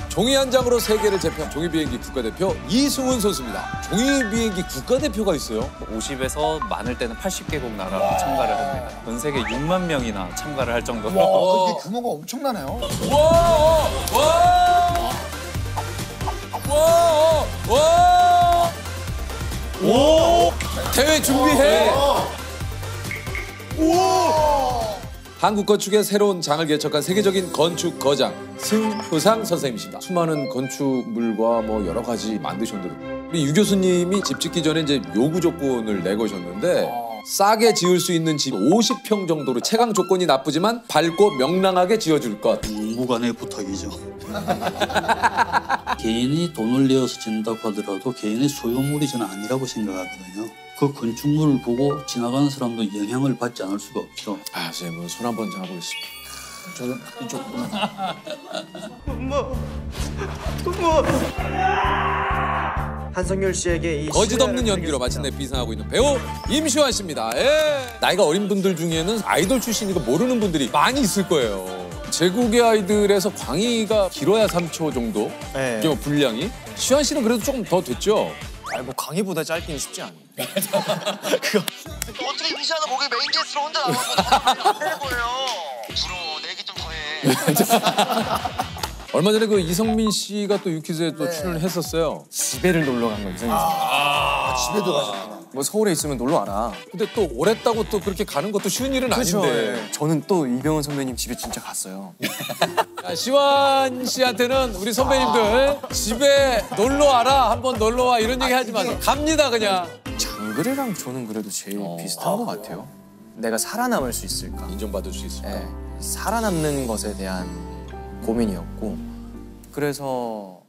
종이 한 장으로 세계를 제패한 종이 비행기 국가대표 이승훈 선수입니다. 종이 비행기 국가대표가 있어요? 50에서 많을 때는 80개국 나라가 참가를 합니다. 전 세계 6만 명이나 참가를 할 정도로. 와, 이게 규모가 엄청나네요. 와! 와! 와! 와! 오! 대회 준비해. 오! 한국 건축의 새로운 장을 개척한 세계적인 건축 거장 승효상 선생님이십니다. 수많은 건축물과 뭐 여러 가지 만드셨는데 우리 유 교수님이 집 짓기 전에 이제 요구 조건을 내거셨는데 싸게 지을 수 있는 집 50평 정도로 채광 조건이 나쁘지만 밝고 명랑하게 지어줄 것. 무관의 부탁이죠. 개인이 돈을 내어서 짓는다고 하더라도 개인의 소유물이 저는 아니라고 생각하거든요. 그 건축물을 보고 지나가는 사람도 영향을 받지 않을 수가 없죠. 아, 선생님 손 한번 잡아보겠습니다. 저는 이쪽구나. 한성열 씨에게 이 거짓없는 연기로 마침내 비상하고 있는 배우 임시완 씨입니다. 예. 나이가 어린 분들 중에는 아이돌 출신이고 모르는 분들이 많이 있을 거예요. 제국의 아이들에서 광희가 길어야 3초 정도 네. 분량이. 시완 씨는 그래도 조금 더 됐죠? 아니 뭐 강의보다 짧기는 쉽지 않아요. 어떻게 미샤는 거기 메인 게스트로 혼자 나가고 하는 거예요? 부러워, 내 얘기 좀 더해. 얼마 전에 그 이성민 씨가 또 유퀴즈에 또 출연을 했었어요. 집에를 놀러 간 거죠. 집에도 가셨구나. 뭐 서울에 있으면 놀러 와라. 근데 또 오랬다고 또 그렇게 가는 것도 쉬운 일은 그렇죠. 아닌데. 예. 저는 또 이병헌 선배님 집에 진짜 갔어요. 자, 시완 씨한테는 우리 선배님들 집에 놀러 와라, 한번 놀러 와 이런 얘기 하지 마세요. 갑니다 그냥. 장그래랑 저는 그래도 제일 비슷한 것 같아요. 내가 살아남을 수 있을까? 인정받을 수 있을까? 예. 살아남는 것에 대한 고민이었고 그래서